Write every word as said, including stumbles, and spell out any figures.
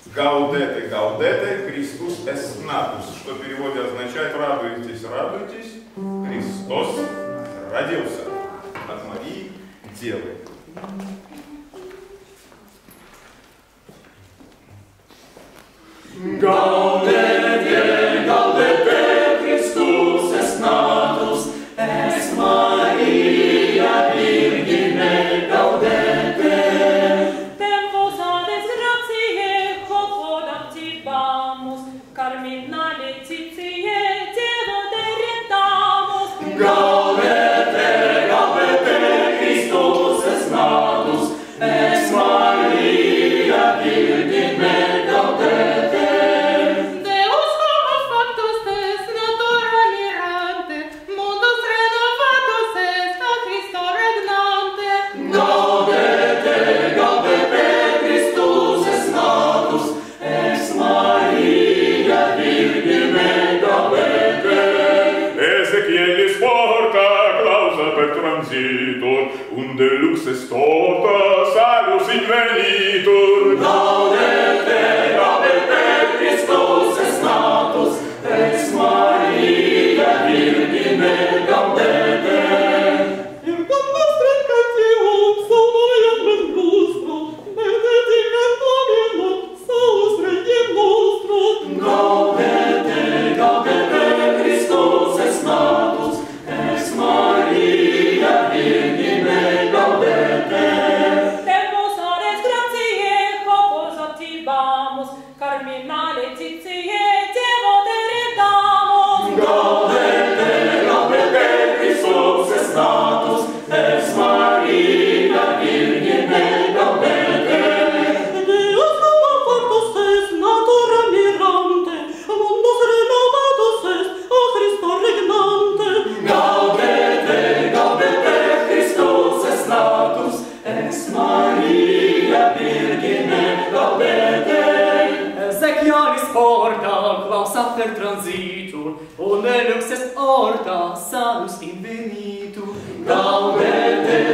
Гаудете, гаудете, Христос эст натус, что в переводе означает «радуйтесь, радуйтесь, Христос родился» от Марии Девы. Gaudete, gaudete, Christus est natus, est Maria Virgine, gaudete. Tempus ades gratiae, quod activamus, carmina laetitiae, Devo derentamus. Gaudete, gaudete, Christus est natus, est Maria Virgine, gaudete. Unde lux est tota, salus invenitur. Gaudete, gaudete, Christus est natus, ex Maria Virgine, gaudete. In nostre cantium sonoriam et lustro, benedicam Domino, salus regem nostro. Gaudete, gaudete, Christus est natus, ex Maria Virgine, gaudete. Tempus ades gratiae, quod activamus, carmina laetitiae, Devo derentamus. Gaudete, gaudete, Christus est natus, ex Maria Virgine, gaudete. Deus novo factus est, natura mirante, mundus renovatus est, a Christo regnante. Gaudete, gaudete, Christus est natus, ex Maria Virgine, gaudete. Ezechialis porta, quas aper transitur, unde lux est orta, salus invenitur. Gaudete,